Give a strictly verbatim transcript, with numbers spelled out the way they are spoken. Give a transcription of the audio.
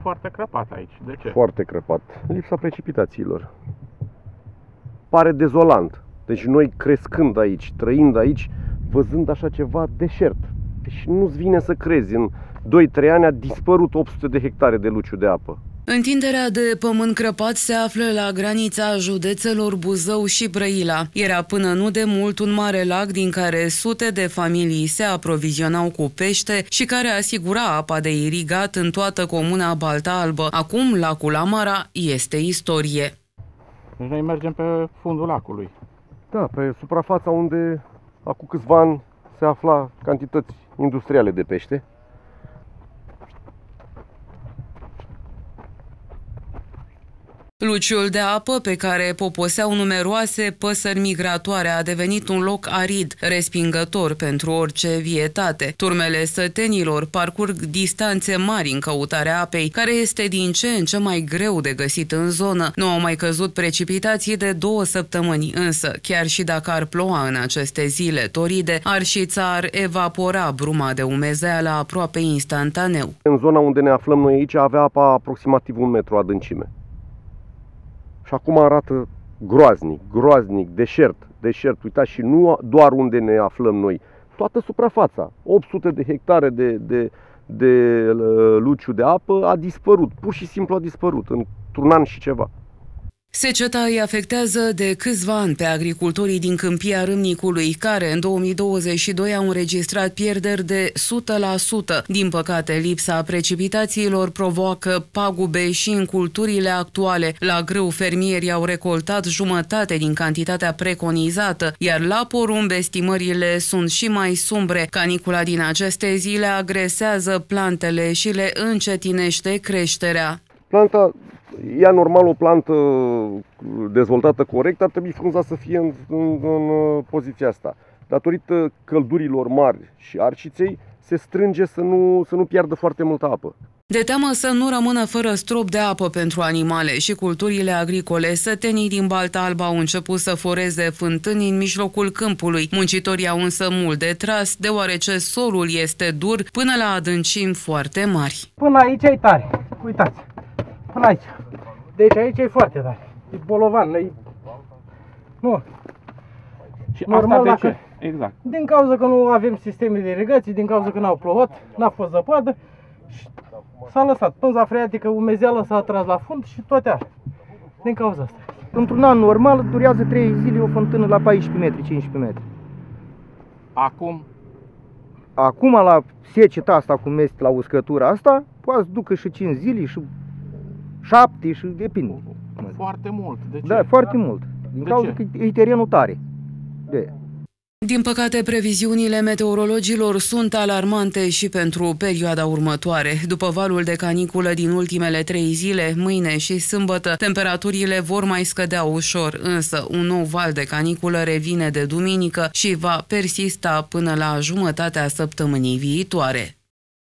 foarte crăpat aici. De ce? Foarte crăpat. Lipsa precipitațiilor. Pare dezolant. Deci noi crescând aici, trăind aici, văzând așa ceva deșert. Deci nu-ți vine să crezi, în doi trei ani a dispărut opt sute de hectare de luciu de apă. Întinderea de pământ crăpat se află la granița județelor Buzău și Brăila. Era până nu de mult un mare lac din care sute de familii se aprovizionau cu pește și care asigura apa de irigat în toată comuna Balta Albă. Acum lacul Amara este istorie. Deci noi mergem pe fundul lacului. Da, pe suprafața unde acum câțiva ani se afla cantități industriale de pește. Luciul de apă, pe care poposeau numeroase păsări migratoare, a devenit un loc arid, respingător pentru orice vietate. Turmele sătenilor parcurg distanțe mari în căutarea apei, care este din ce în ce mai greu de găsit în zonă. Nu au mai căzut precipitații de două săptămâni, însă, chiar și dacă ar ploua în aceste zile toride, Arșița ar evapora bruma de umezeală aproape instantaneu. În zona unde ne aflăm noi aici avea apa aproximativ un metru adâncime. Și acum arată groaznic, groaznic, deșert, deșert. Uitați, și nu doar unde ne aflăm noi, toată suprafața, opt sute de hectare de, de, de luciu de apă a dispărut, pur și simplu a dispărut, într-un an și ceva. Seceta îi afectează de câțiva ani pe agricultorii din Câmpia Râmnicului, care în două mii douăzeci și doi au înregistrat pierderi de o sută la sută. Din păcate, lipsa precipitațiilor provoacă pagube și în culturile actuale. La grâu, fermierii au recoltat jumătate din cantitatea preconizată, iar la porumb estimările sunt și mai sumbre. Canicula din aceste zile agresează plantele și le încetinește creșterea. Planta, ea normal, o plantă dezvoltată corect, ar trebui frunza să fie în, în, în poziția asta. Datorită căldurilor mari și arșiței, se strânge să nu, să nu piardă foarte multă apă. De teamă să nu rămână fără strop de apă pentru animale și culturile agricole, sătenii din Balta Albă au început să foreze fântâni în mijlocul câmpului. Muncitorii au însă mult de tras, deoarece solul este dur până la adâncimi foarte mari. Până aici e tare, uitați, până aici. Deci aici e foarte tare, e bolovan, e... Nu. Și normal, asta de dacă... ce? Exact. Din cauza că nu avem sisteme de irigație, din cauza că n-au plouat, n-a fost zăpadă și s-a lăsat. Pânza freatică, umezeală s-a atras la fund și toate așa. Din cauza asta. Într-un an normal durează trei zile o fântână la paisprezece metri, cincisprezece metri. Acum? Acum la seceta asta, cum este la uscătura asta, poate să ducă și cinci zile și șapte și depinde. Foarte mult. De ce? Da, foarte mult. Din de cauza ce? că e terenul tare. De. Din păcate, previziunile meteorologilor sunt alarmante și pentru perioada următoare. După valul de caniculă din ultimele trei zile, mâine și sâmbătă, temperaturile vor mai scădea ușor, însă un nou val de caniculă revine de duminică și va persista până la jumătatea săptămânii viitoare.